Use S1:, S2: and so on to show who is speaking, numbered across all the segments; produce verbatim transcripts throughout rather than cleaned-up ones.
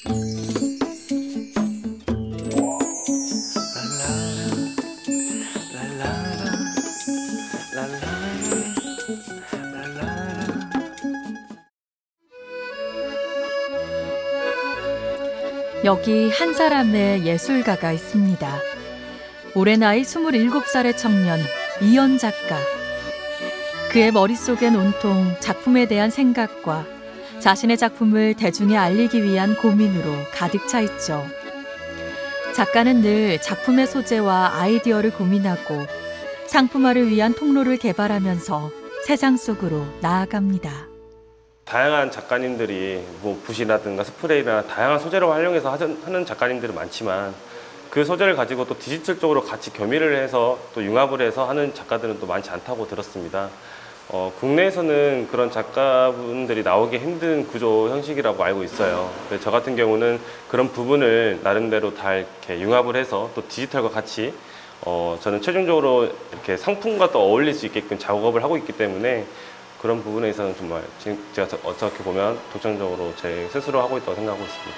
S1: 여기 한 사람의 예술가가 있습니다. 올해 나이 스물일곱 살의 청년 이현 작가. 그의 머릿속엔 온통 작품에 대한 생각과 자신의 작품을 대중에 알리기 위한 고민으로 가득 차 있죠. 작가는 늘 작품의 소재와 아이디어를 고민하고 상품화를 위한 통로를 개발하면서 세상 속으로 나아갑니다.
S2: 다양한 작가님들이 뭐 붓이라든가 스프레이나 다양한 소재를 활용해서 하는 작가님들은 많지만 그 소재를 가지고 또 디지털적으로 같이 겸의를 해서 또 융합을 해서 하는 작가들은 또 많지 않다고 들었습니다. 어, 국내에서는 그런 작가분들이 나오기 힘든 구조 형식이라고 알고 있어요. 근데 저 같은 경우는 그런 부분을 나름대로 다 이렇게 융합을 해서 또 디지털과 같이 어, 저는 최종적으로 이렇게 상품과 또 어울릴 수 있게끔 작업을 하고 있기 때문에 그런 부분에서는 정말 제가 어떻게 보면 독창적으로 제 스스로 하고 있다고 생각하고 있습니다.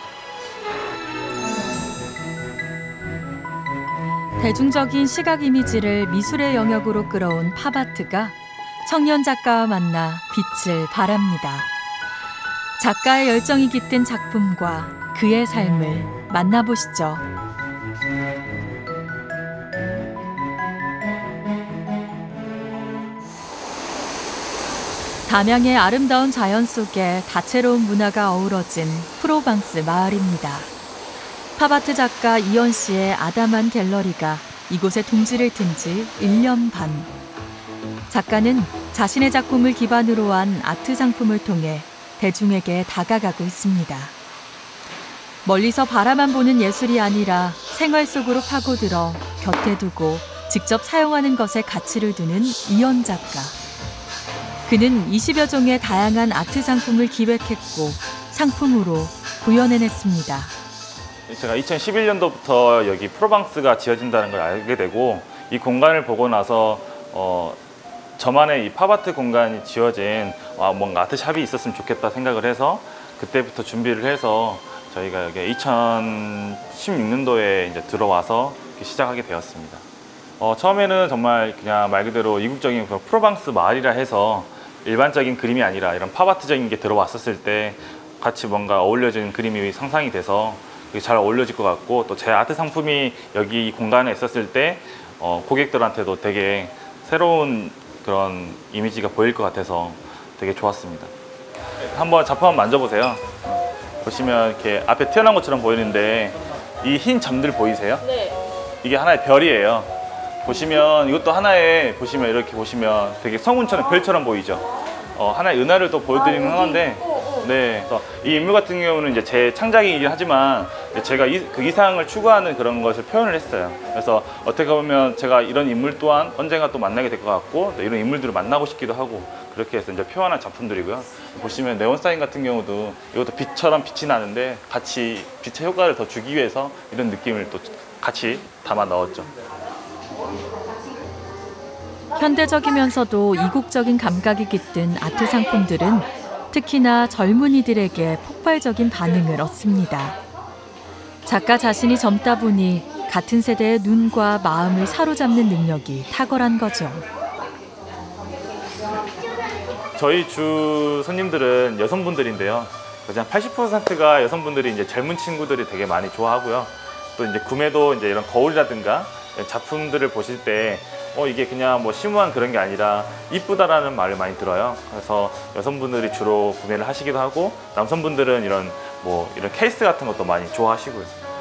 S1: 대중적인 시각 이미지를 미술의 영역으로 끌어온 팝아트가 청년 작가와 만나 빛을 발합니다. 작가의 열정이 깃든 작품과 그의 삶을 만나보시죠. 담양의 아름다운 자연 속에 다채로운 문화가 어우러진 프로방스 마을입니다. 팝아트 작가 이현 씨의 아담한 갤러리가 이곳에 둥지를 튼 지 일 년 반. 작가는 자신의 작품을 기반으로 한 아트 상품을 통해 대중에게 다가가고 있습니다. 멀리서 바라만 보는 예술이 아니라 생활 속으로 파고들어 곁에 두고 직접 사용하는 것에 가치를 두는 이현 작가. 그는 이십여 종의 다양한 아트 상품을 기획했고 상품으로 구현해냈습니다.
S3: 제가 이천십일 년도부터 여기 프로방스가 지어진다는 걸 알게 되고 이 공간을 보고 나서 어, 저만의 이 팝아트 공간이 지어진 아, 뭔가 아트샵이 있었으면 좋겠다 생각을 해서 그때부터 준비를 해서 저희가 여기 이천십육 년도에 이제 들어와서 시작하게 되었습니다. 어, 처음에는 정말 그냥 말 그대로 이국적인 프로방스 마을이라 해서 일반적인 그림이 아니라 이런 팝아트적인 게 들어왔었을 때 같이 뭔가 어울려지는 그림이 상상이 돼서 잘 어울려질 것 같고 또 제 아트 상품이 여기 이 공간에 있었을 때 어, 고객들한테도 되게 새로운 그런 이미지가 보일 것 같아서 되게 좋았습니다. 한번 작품 한번 만져보세요. 보시면 이렇게 앞에 튀어나온 것처럼 보이는데 이 흰 점들 보이세요? 네. 이게 하나의 별이에요. 보시면 이것도 하나의 보시면 이렇게 보시면 되게 성운처럼 별처럼 보이죠. 어, 하나의 은하를 또 보여드리는 아, 하나인데, 네. 그래서 이 인물 같은 경우는 이제 제 창작이긴 하지만 제가 이, 그 이상을 추구하는 그런 것을 표현을 했어요. 그래서 어떻게 보면 제가 이런 인물 또한 언젠가 또 만나게 될 것 같고 또 이런 인물들을 만나고 싶기도 하고 그렇게 해서 이제 표현한 작품들이고요. 보시면 네온 사인 같은 경우도 이것도 빛처럼 빛이 나는데 같이 빛의 효과를 더 주기 위해서 이런 느낌을 또 같이 담아 넣었죠.
S1: 현대적이면서도 이국적인 감각이 깃든 아트 상품들은 특히나 젊은이들에게 폭발적인 반응을 얻습니다. 작가 자신이 젊다 보니 같은 세대의 눈과 마음을 사로잡는 능력이 탁월한 거죠.
S3: 저희 주 손님들은 여성분들인데요. 거의 한 팔십 퍼센트가 여성분들이 이제 젊은 친구들이 되게 많이 좋아하고요. 또 이제 구매도 이제 이런 거울이라든가 작품들을 보실 때 어, 이게 그냥 뭐 심오한 그런 게 아니라 이쁘다라는 말을 많이 들어요. 그래서 여성분들이 주로 구매를 하시기도 하고 남성분들은 이런 뭐 이런 케이스 같은 것도 많이 좋아하시고요.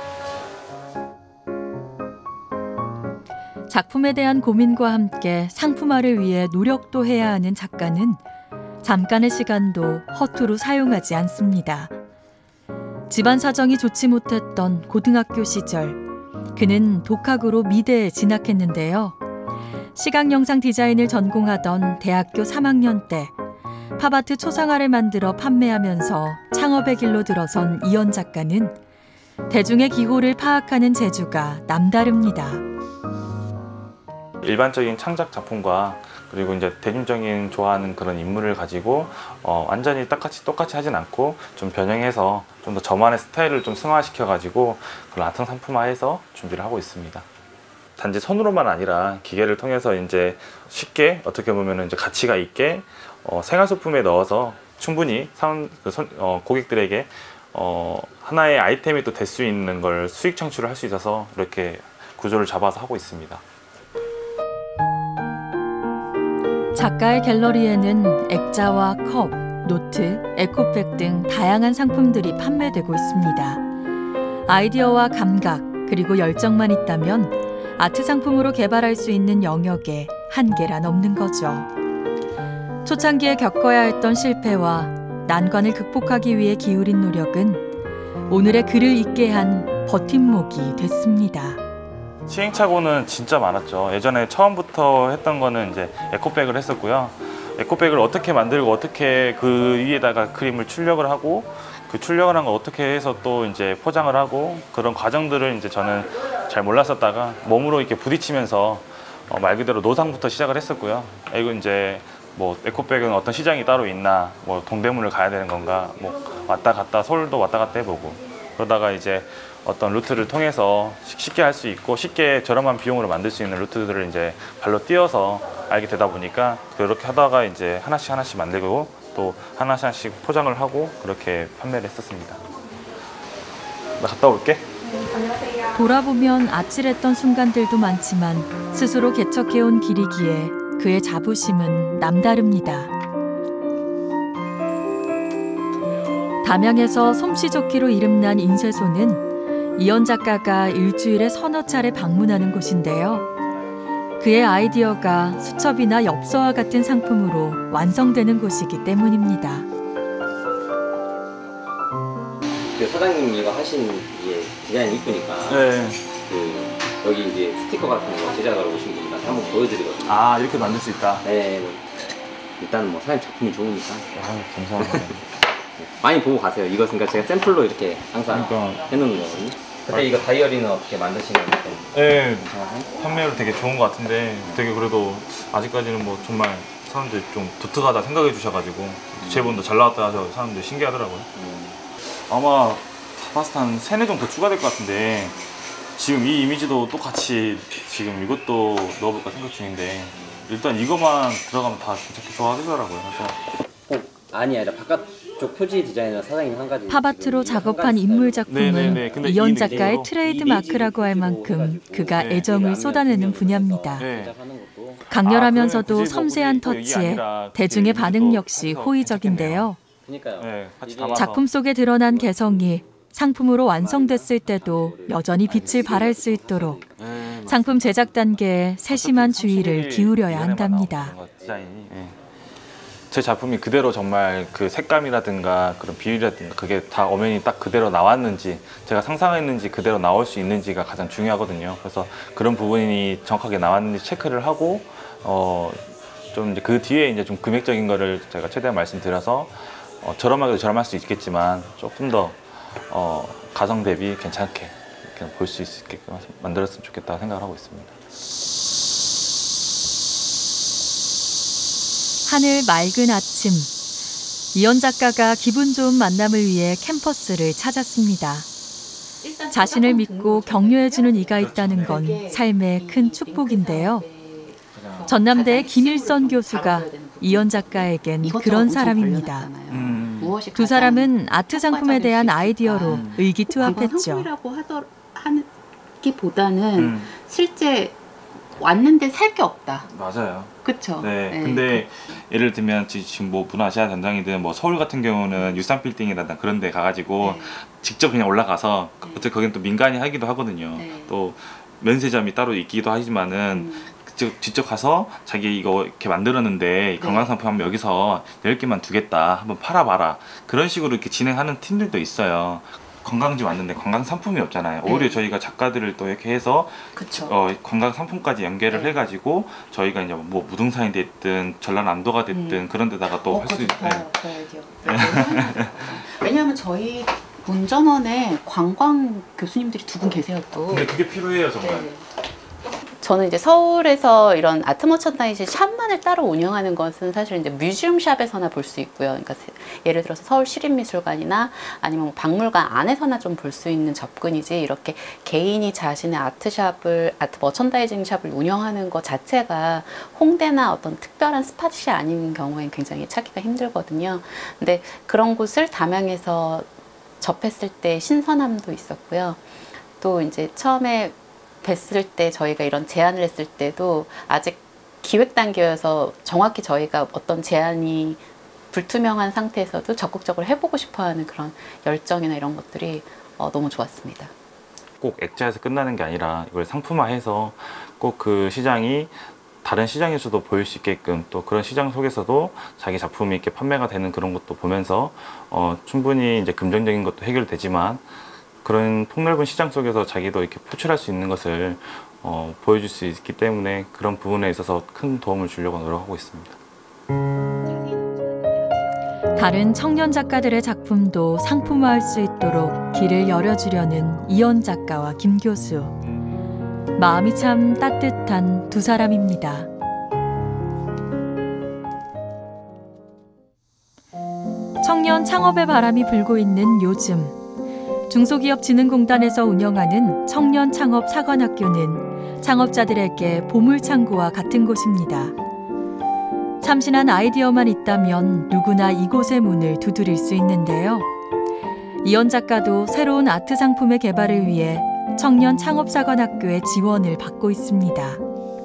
S1: 작품에 대한 고민과 함께 상품화를 위해 노력도 해야 하는 작가는 잠깐의 시간도 허투루 사용하지 않습니다. 집안 사정이 좋지 못했던 고등학교 시절, 그는 독학으로 미대에 진학했는데요. 시각영상 디자인을 전공하던 대학교 삼 학년 때 팝아트 초상화를 만들어 판매하면서 창업의 길로 들어선 이현 작가는 대중의 기호를 파악하는 재주가 남다릅니다.
S3: 일반적인 창작 작품과 그리고 이제 대중적인 좋아하는 그런 인물을 가지고 어, 완전히 똑같이 똑같이 하진 않고 좀 변형해서 좀 더 저만의 스타일을 좀 승화시켜 가지고 그런 아트 상품화해서 준비를 하고 있습니다. 단지 손으로만 아니라 기계를 통해서 이제 쉽게 어떻게 보면 이제 가치가 있게 어, 생활소품에 넣어서 충분히 상, 그 손, 어, 고객들에게 어, 하나의 아이템이 또 될 수 있는 걸 수익 창출을 할 수 있어서 이렇게 구조를 잡아서 하고 있습니다.
S1: 작가의 갤러리에는 액자와 컵, 노트, 에코백 등 다양한 상품들이 판매되고 있습니다. 아이디어와 감각, 그리고 열정만 있다면 아트 상품으로 개발할 수 있는 영역에 한계란 없는 거죠. 초창기에 겪어야 했던 실패와 난관을 극복하기 위해 기울인 노력은 오늘의 글을 읽게 한 버팀목이 됐습니다.
S3: 시행착오는 진짜 많았죠. 예전에 처음부터 했던 거는 이제 에코백을 했었고요. 에코백을 어떻게 만들고 어떻게 그 위에다가 그림을 출력을 하고 그 출력을 한 거 어떻게 해서 또 이제 포장을 하고 그런 과정들을 이제 저는 잘 몰랐었다가 몸으로 이렇게 부딪히면서 어, 말 그대로 노상부터 시작을 했었고요. 이거 이제 뭐 에코백은 어떤 시장이 따로 있나, 뭐 동대문을 가야 되는 건가, 뭐 왔다 갔다 서울도 왔다 갔다 해보고 그러다가 이제 어떤 루트를 통해서 쉽게 할 수 있고 쉽게 저렴한 비용으로 만들 수 있는 루트들을 이제 발로 뛰어서 알게 되다 보니까 그렇게 하다가 이제 하나씩 하나씩 만들고 또 하나씩 하나씩 포장을 하고 그렇게 판매를 했었습니다. 나 갔다 올게.
S1: 돌아보면 아찔했던 순간들도 많지만 스스로 개척해온 길이기에 그의 자부심은 남다릅니다. 담양에서 솜씨 좋기로 이름난 인쇄소는 이현 작가가 일주일에 서너 차례 방문하는 곳인데요. 그의 아이디어가 수첩이나 엽서와 같은 상품으로 완성되는 곳이기 때문입니다.
S4: 그 사장님이 이거 하신 이게 디자인이 이쁘니까
S3: 네.
S4: 그 여기 이제 스티커 같은 거 제작하러 오신 분들한테 한번 보여드리거든요.
S3: 아 이렇게 만들 수 있다.
S4: 네, 뭐 일단 뭐 사장님 작품이 좋으니까
S3: 아 감사합니다.
S4: 많이 보고 가세요. 이것은 그러니까 제가 샘플로 이렇게 항상
S3: 그러니까.
S4: 해놓는 거거든요. 그때 이거 다이어리는 어떻게 만드시는 거예요?
S3: 네, 판매로 되게 좋은 것 같은데 되게 그래도 아직까지는 뭐 정말 사람들이 좀 독특하다 생각해 주셔가지고 제본도 잘 나왔다 해서 사람들이 신기하더라고요.
S4: 음.
S3: 아마 봤을 때 한 세네 종 더 추가될 것 같은데 지금 이 이미지도 똑같이 지금 이것도 넣어볼까 생각 중인데 일단 이것만 들어가면 다 괜찮게 좋아하더라고요. 그래서
S4: 꼭 아니 아니라 바깥쪽 표지 디자인은 사장님 한 가지
S1: 팝아트로 작업한 인물 작품은
S3: 네네네. 근데
S1: 이현
S3: 이
S1: 작가의
S3: 느낌으로
S1: 트레이드 마크라고 할 만큼 그가
S3: 네.
S1: 애정을 쏟아내는 분야입니다.
S3: 네.
S1: 강렬하면서도
S3: 아, 그러면 굳이
S1: 섬세한
S3: 뭐 굳이
S1: 터치에
S3: 아니라
S1: 대중의
S3: 굳이
S1: 반응
S3: 이미지도
S1: 역시
S3: 해서
S1: 호의적인데요.
S4: 그러니까요.
S3: 네, 같이
S4: 이게
S3: 담아서.
S1: 작품 속에 드러난 개성이 상품으로 완성됐을 때도 여전히 빛을 발할 수 있도록
S3: 네,
S1: 상품 제작 단계에 세심한 주의를
S3: 확실히
S1: 기울여야
S3: 이번에만
S1: 한답니다.
S3: 나오는 것, 디자인이. 예. 제 작품이 그대로 정말 그 색감이라든가 그런 비율이라든가 그게 다 엄연히 딱 그대로 나왔는지 제가 상상했는지 그대로 나올 수 있는지가 가장 중요하거든요. 그래서 그런 부분이 정확하게 나왔는지 체크를 하고 어, 좀 이제 그 뒤에 이제 좀 금액적인 거를 제가 최대한 말씀드려서 어, 저렴하게도 저렴할 수 있겠지만 조금 더 어, 가성 대비 괜찮게 볼 수 있게끔 만들었으면 좋겠다고 생각을 하고 있습니다.
S1: 하늘 맑은 아침, 이현 작가가 기분 좋은 만남을 위해 캠퍼스를 찾았습니다. 자신을 믿고 격려해주는 이가 있다는 건 삶의 큰 축복인데요. 전남대의 김일선 교수가 이현 작가에겐 그런 사람입니다.
S3: 음.
S1: 두 사람은 아트 상품에 대한 아이디어로 의기투합했죠.
S5: 상품이라고 하기보다는
S3: 음.
S5: 실제 왔는데 살 게 없다.
S3: 맞아요.
S5: 그렇죠.
S3: 네,
S5: 네.
S3: 근데 예를 들면 지- 지금 뭐 문화시아 전장이든 뭐 서울 같은 경우는 유산 빌딩이라든가 그런 데 가가지고
S5: 네.
S3: 직접 그냥 올라가서
S5: 네.
S3: 어떻게 거긴 또 민간이 하기도 하거든요.
S5: 네.
S3: 또 면세점이 따로 있기도 하지만은
S5: 음.
S3: 직접, 직접 가서 자기 이거 이렇게 만들었는데 관광상품 하면 여기서 열 개만 두겠다 한번 팔아봐라 그런 식으로 이렇게 진행하는 팀들도 있어요. 관광지 왔는데 관광 상품이 없잖아요.
S5: 네.
S3: 오히려 저희가 작가들을 또 이렇게 해서
S5: 그쵸.
S3: 어, 관광 상품까지 연계를
S5: 네.
S3: 해가지고 저희가 이제 뭐 무등산이 됐든 전라남도가 됐든
S5: 음.
S3: 그런 데다가 또
S5: 어,
S3: 할 수
S5: 그거
S3: 있
S5: 좋다. 그 아이디어. 왜냐하면 저희 문전원에 관광 교수님들이 두 분 계세요 또.
S3: 근데 그게 필요해요 정말.
S5: 네. 저는 이제 서울에서 이런 아트 머천다이즈 샵만을 따로 운영하는 것은 사실 이제 뮤지엄 샵에서나 볼 수 있고요. 그러니까 예를 들어서 서울 시립미술관이나 아니면 박물관 안에서나 좀 볼 수 있는 접근이지, 이렇게 개인이 자신의 아트샵을, 아트 머천다이징 샵을 운영하는 것 자체가 홍대나 어떤 특별한 스팟이 아닌 경우엔 굉장히 찾기가 힘들거든요. 근데 그런 곳을 담양에서 접했을 때 신선함도 있었고요. 또 이제 처음에 뵀을 때 저희가 이런 제안을 했을 때도 아직 기획 단계여서 정확히 저희가 어떤 제안이 불투명한 상태에서도 적극적으로 해보고 싶어하는 그런 열정이나 이런 것들이 어, 너무 좋았습니다.
S3: 꼭 액자에서 끝나는 게 아니라 이걸 상품화해서 꼭 그 시장이 다른 시장에서도 보일 수 있게끔, 또 그런 시장 속에서도 자기 작품이 이렇게 판매가 되는 그런 것도 보면서 어, 충분히 이제 금전적인 것도 해결되지만 그런 폭넓은 시장 속에서 자기도 이렇게 표출할 수 있는 것을 어, 보여줄 수 있기 때문에 그런 부분에 있어서 큰 도움을 주려고 노력하고 있습니다.
S1: 다른 청년 작가들의 작품도 상품화할 수 있도록 길을 열어주려는 이원 작가와 김 교수. 마음이 참 따뜻한 두 사람입니다. 청년 창업의 바람이 불고 있는 요즘, 중소기업진흥공단에서 운영하는 청년 창업 사관학교는 창업자들에게 보물창고와 같은 곳입니다. 참신한 아이디어만 있다면 누구나 이곳의 문을 두드릴 수 있는데요. 이원 작가도 새로운 아트 상품의 개발을 위해 청년 창업사관학교의 지원을 받고 있습니다.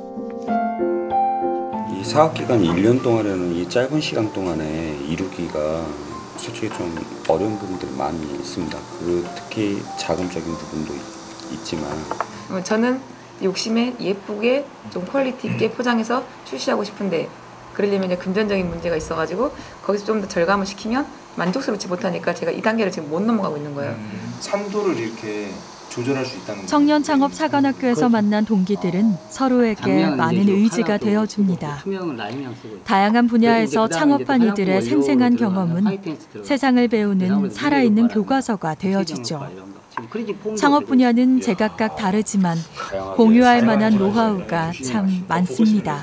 S6: 이 사업 기간이 일 년 동안이라는 이 짧은 시간 동안에 이루기가 솔직히 좀 어려운 부분들이 많이 있습니다. 그리고 특히 자금적인 부분도 있, 있지만
S7: 저는 욕심에 예쁘게 좀 퀄리티 있게 포장해서 출시하고 싶은데, 그러려면 이제 금전적인 문제가 있어가지고 거기서 좀 더 절감을 시키면 만족스럽지 못하니까 제가 이 단계를 지금 못 넘어가고 있는 거예요.
S8: 음, 산도를 이렇게 조절할 수 있다는
S1: 청년 창업 사관학교에서 만난 동기들은 서로에게 많은 의지가 되어줍니다. 다양한 분야에서 창업한 이들의 생생한 경험은 세상을 배우는 살아있는 교과서가 되어주죠. 창업 분야는 제각각 다르지만 공유할 만한 노하우가 참 많습니다.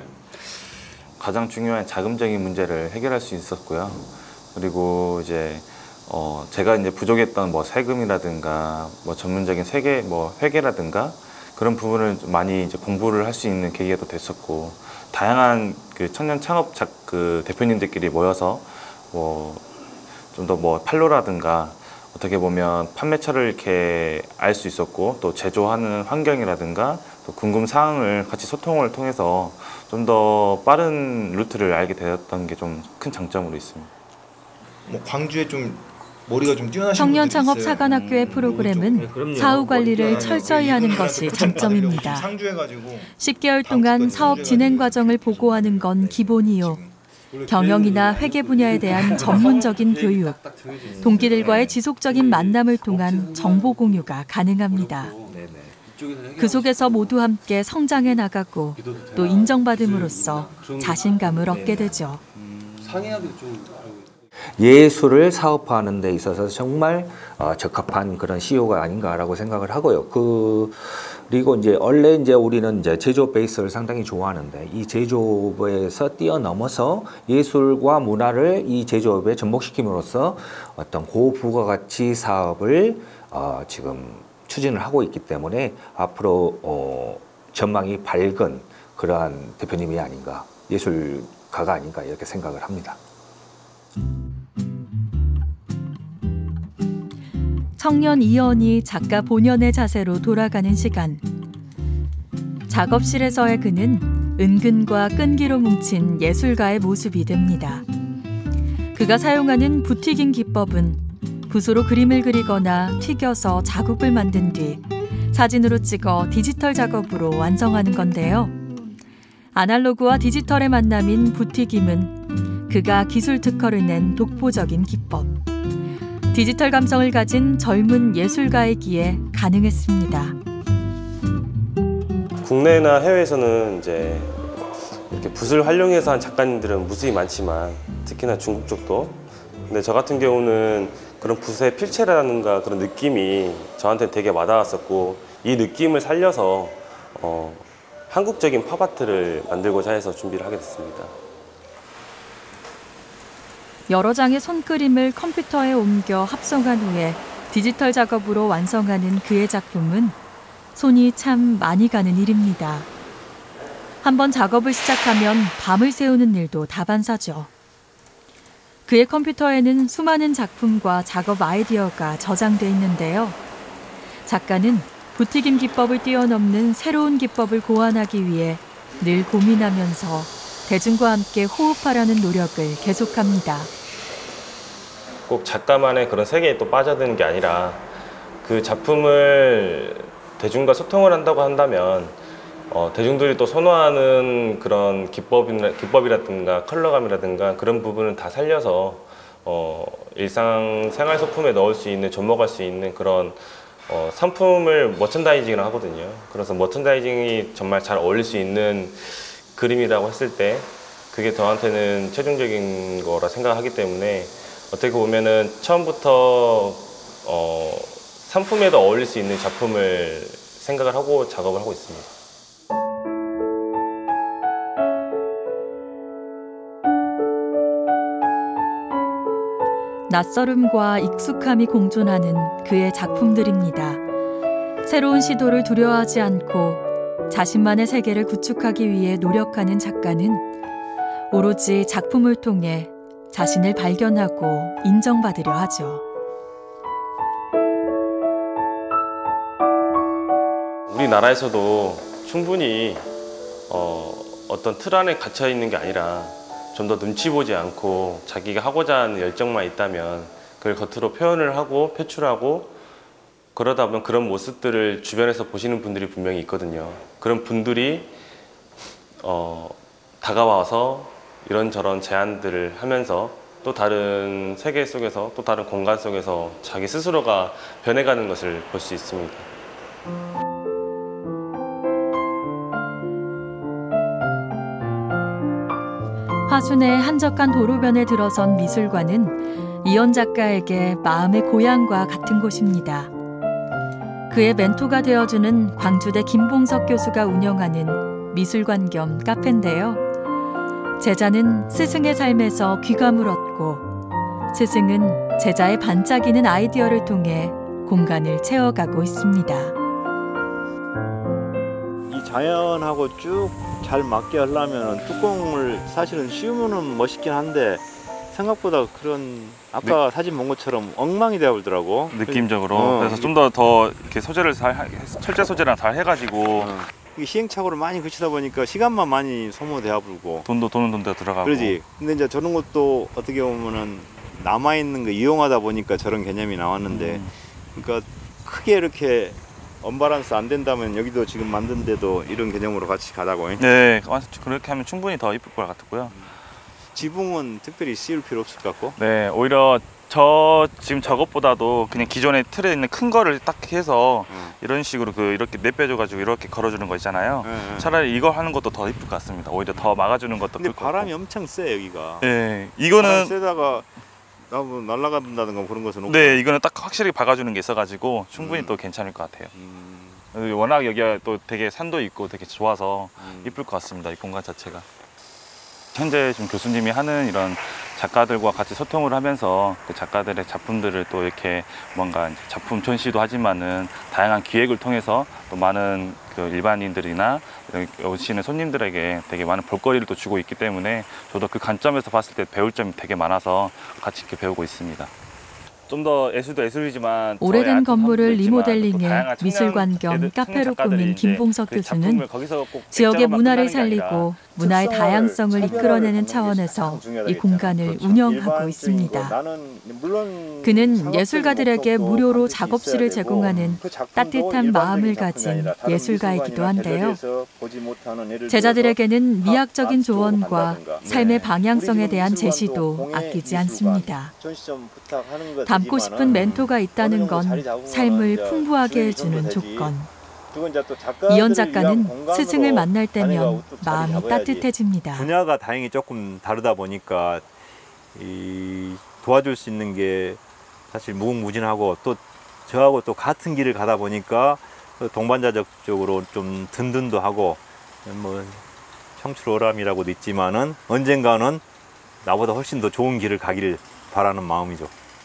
S3: 가장 중요한 자금적인 문제를 해결할 수 있었고요. 그리고 이제 어 제가 이제 부족했던 뭐 세금이라든가 뭐 전문적인 세계 뭐 회계라든가 그런 부분을 좀 많이 이제 공부를 할 수 있는 계기가 또 됐었고, 다양한 그 청년 창업 작 그 대표님들끼리 모여서 뭐 좀 더 뭐 판로라든가 어떻게 보면 판매처를 이렇게 알 수 있었고, 또 제조하는 환경이라든가 또 궁금 사항을 같이 소통을 통해서 좀 더 빠른 루트를 알게 되었던 게 좀 큰 장점으로 있습니다.
S8: 뭐 광주에 좀 머리가 좀 뛰어나신
S1: 청년
S8: 분들이
S1: 창업
S8: 있어요.
S1: 사관학교의
S8: 음,
S1: 프로그램은
S8: 좀,
S1: 사후 관리를
S8: 네,
S1: 철저히 하는 것이 장점입니다.
S8: 상주해가지고
S1: 십 개월 동안 사업 진행 과정을 보고하는 건 기본이요. 경영이나 회계 분야에 대한 전문적인 교육, 동기들과의 지속적인 만남을 통한 정보 공유가 가능합니다. 그 속에서 모두 함께 성장해 나가고 또 인정받음으로써 자신감을 얻게 되죠.
S9: 예술을 사업화하는 데 있어서 정말 어, 적합한 그런 씨이오가 아닌가라고 생각을 하고요. 그 그리고 이제 원래 이제 우리는 이제 제조업 베이스를 상당히 좋아하는데, 이 제조업에서 뛰어넘어서 예술과 문화를 이 제조업에 접목시킴으로써 어떤 고부가가치 사업을 어, 지금 추진을 하고 있기 때문에 앞으로 어, 전망이 밝은 그러한 대표님이 아닌가, 예술가가 아닌가 이렇게 생각을 합니다.
S1: 청년 이연이 작가 본연의 자세로 돌아가는 시간. 작업실에서의 그는 은근과 끈기로 뭉친 예술가의 모습이 됩니다. 그가 사용하는 붓튀김 기법은 붓으로 그림을 그리거나 튀겨서 자국을 만든 뒤 사진으로 찍어 디지털 작업으로 완성하는 건데요. 아날로그와 디지털의 만남인 붓튀김은 그가 기술 특허를 낸 독보적인 기법. 디지털 감성을 가진 젊은 예술가이기에 가능했습니다.
S2: 국내나 해외에서는 이제 이렇게 붓을 활용해서 한 작가님들은 무수히 많지만, 특히나 중국 쪽도. 근데 저 같은 경우는 그런 붓의 필체라든가 그런 느낌이 저한테 되게 와닿았었고, 이 느낌을 살려서 어, 한국적인 팝아트를 만들고자 해서 준비를 하게 됐습니다.
S1: 여러 장의 손그림을 컴퓨터에 옮겨 합성한 후에 디지털 작업으로 완성하는 그의 작품은 손이 참 많이 가는 일입니다. 한번 작업을 시작하면 밤을 새우는 일도 다반사죠. 그의 컴퓨터에는 수많은 작품과 작업 아이디어가 저장돼 있는데요. 작가는 부튀김 기법을 뛰어넘는 새로운 기법을 고안하기 위해 늘 고민하면서 대중과 함께 호흡하려는 노력을 계속합니다.
S2: 꼭 작가만의 그런 세계에 또 빠져드는 게 아니라 그 작품을 대중과 소통을 한다고 한다면 어, 대중들이 또 선호하는 그런 기법이나, 기법이라든가 컬러감이라든가 그런 부분을 다 살려서 어, 일상 생활 소품에 넣을 수 있는, 접목할 수 있는 그런 어, 상품을 머천다이징을 하거든요. 그래서 머천다이징이 정말 잘 어울릴 수 있는 그림이라고 했을 때 그게 저한테는 최종적인 거라 생각하기 때문에 어떻게 보면은 처음부터 어, 상품에도 어울릴 수 있는 작품을 생각을 하고 작업을 하고 있습니다.
S1: 낯설음과 익숙함이 공존하는 그의 작품들입니다. 새로운 시도를 두려워하지 않고 자신만의 세계를 구축하기 위해 노력하는 작가는 오로지 작품을 통해 자신을 발견하고 인정받으려 하죠.
S2: 우리나라에서도 충분히 어, 어떤 틀 안에 갇혀 있는 게 아니라 좀 더 눈치 보지 않고 자기가 하고자 하는 열정만 있다면 그걸 겉으로 표현을 하고 표출하고 그러다 보면 그런 모습들을 주변에서 보시는 분들이 분명히 있거든요. 그런 분들이 어, 다가와서 이런저런 제안들을 하면서 또 다른 세계 속에서 또 다른 공간 속에서 자기 스스로가 변해가는 것을 볼 수 있습니다.
S1: 화순의 한적한 도로변에 들어선 미술관은 이현 작가에게 마음의 고향과 같은 곳입니다. 그의 멘토가 되어주는 광주대 김봉석 교수가 운영하는 미술관 겸 카페인데요. 제자는 스승의 삶에서 귀감을 얻고 스승은 제자의 반짝이는 아이디어를 통해 공간을 채워가고 있습니다.
S10: 이 자연하고 쭉 잘 맞게 하려면 뚜껑을 사실은 씌우면은 멋있긴 한데 생각보다 그런 아까 네. 사진 본 것처럼 엉망이 되어 버리더라고.
S3: 느낌적으로.
S10: 어.
S3: 그래서 좀 더 더 이렇게 소재를 잘 철제 소재랑 잘 해가지고
S10: 어. 이게 시행착오를 많이 거치다 보니까 시간만 많이 소모되어 버리고
S3: 돈도 돈은 돈도 들어가고.
S10: 그러지. 근데 이제 저런 것도 어떻게 보면은 남아 있는 거 이용하다 보니까 저런 개념이 나왔는데, 음. 그러니까 크게 이렇게 언밸런스 안 된다면 여기도 지금 만든 데도 이런 개념으로 같이 가자고.
S3: 네, 그렇게 하면 충분히 더 이쁠 것 같고요.
S10: 지붕은 특별히 씌울 필요 없을 것 같고.
S3: 네, 오히려 저 지금 저것보다도 그냥 기존에 틀에 있는 큰 거를 딱 해서 음. 이런 식으로 그 이렇게 내빼줘가지고 이렇게 걸어주는 거 있잖아요. 네, 차라리 이거 하는 것도 더 이쁠 것 같습니다. 오히려 더 막아주는 것도.
S10: 근데 바람이 엄청 세 여기가.
S3: 네, 이거는
S10: 세다가 나뭐 날아간다든가 그런 것은 없고.
S3: 네, 이거는 딱 확실히 박아주는 게 있어가지고 충분히 음. 또 괜찮을 것 같아요. 음. 워낙 여기가 또 되게 산도 있고 되게 좋아서 음. 이쁠 것 같습니다. 이 공간 자체가. 현재 지금 교수님이 하는 이런 작가들과 같이 소통을 하면서 그 작가들의 작품들을 또 이렇게 뭔가 작품 전시도 하지만은 다양한 기획을 통해서 또 많은 그 일반인들이나 오시는 손님들에게 되게 많은 볼거리를 또 주고 있기 때문에 저도 그 관점에서 봤을 때 배울 점이 되게 많아서 같이 이렇게 배우고 있습니다. 좀 더 예술도 예술이지만
S1: 오래된 건물을 리모델링해 미술관 겸 카페로 꾸민 김봉석 교수는 지역의 문화를 살리고 문화의 다양성을 이끌어내는 차원에서 이 공간을 운영하고 있습니다. 그는 예술가들에게 무료로 작업실을 제공하는 따뜻한 마음을 가진 예술가이기도 한데요. 제자들에게는 미학적인 조언과 삶의 방향성에 대한 제시도 아끼지 않습니다. 닮고 싶은 멘토가 있다는 건 삶을 풍부하게 해주는 조건. 이현 작가는 스승을 만날 때면 마음이 따뜻해집니다.
S10: 분야가 다행히 조금 다르다 보니까 이 도와줄 수 있는 게 사실 무궁무진하고 또 저하고 또 같은 길을 가다 보니까 동반자적으로 좀 든든도 하고 뭐 청출어람이라고도 있지만은 언젠가는 나보다 훨씬 더 좋은 길을 가기를 바라는 마음이죠.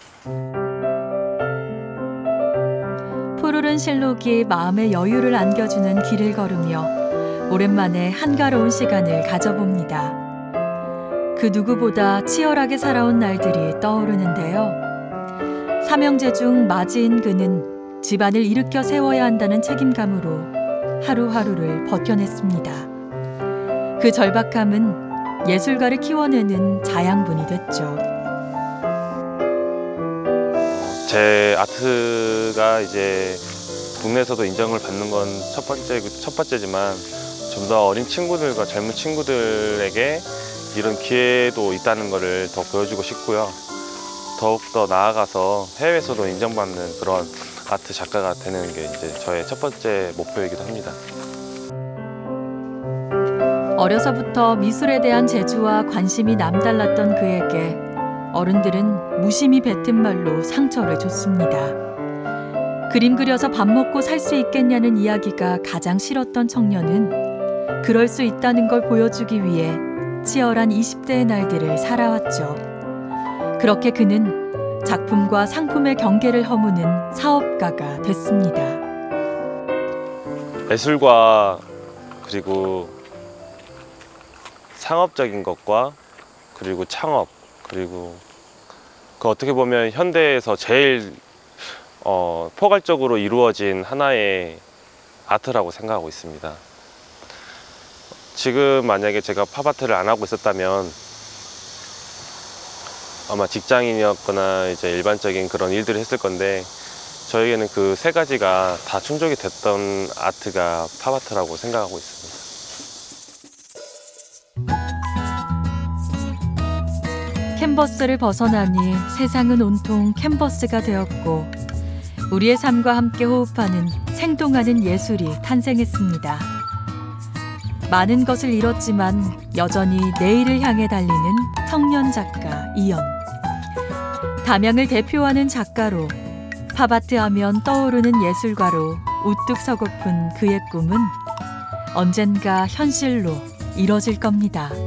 S1: 푸르른 실록이 마음의 여유를 안겨주는 길을 걸으며 오랜만에 한가로운 시간을 가져봅니다. 그 누구보다 치열하게 살아온 날들이 떠오르는데요. 삼형제 중 맞이인 그는 집안을 일으켜 세워야 한다는 책임감으로 하루하루를 버텨냈습니다. 그 절박함은 예술가를 키워내는 자양분이 됐죠.
S2: 제 아트가 이제 국내에서도 인정을 받는 건 첫 번째, 첫 번째지만 좀 더 어린 친구들과 젊은 친구들에게 이런 기회도 있다는 것을 더 보여주고 싶고요. 더욱더 나아가서 해외에서도 인정받는 그런 아트 작가가 되는 게 이제 저의 첫 번째 목표이기도 합니다.
S1: 어려서부터 미술에 대한 재주와 관심이 남달랐던 그에게 어른들은 무심히 뱉은 말로 상처를 줬습니다. 그림 그려서 밥 먹고 살 수 있겠냐는 이야기가 가장 싫었던 청년은 그럴 수 있다는 걸 보여주기 위해 치열한 이십 대의 날들을 살아왔죠. 그렇게 그는 작품과 상품의 경계를 허무는 사업가가 됐습니다.
S2: 예술과 그리고 상업적인 것과 그리고 창업 그리고 그 어떻게 보면 현대에서 제일 어, 포괄적으로 이루어진 하나의 아트라고 생각하고 있습니다. 지금 만약에 제가 팝아트를 안 하고 있었다면 아마 직장인이었거나 이제 일반적인 그런 일들을 했을 건데 저에게는 그 세 가지가 다 충족이 됐던 아트가 팝아트라고 생각하고 있습니다.
S1: 캔버스를 벗어나니 세상은 온통 캔버스가 되었고 우리의 삶과 함께 호흡하는 생동하는 예술이 탄생했습니다. 많은 것을 잃었지만 여전히 내일을 향해 달리는 청년 작가 이연. 담양을 대표하는 작가로 팝아트 하면 떠오르는 예술가로 우뚝 서고픈 그의 꿈은 언젠가 현실로 이뤄질 겁니다.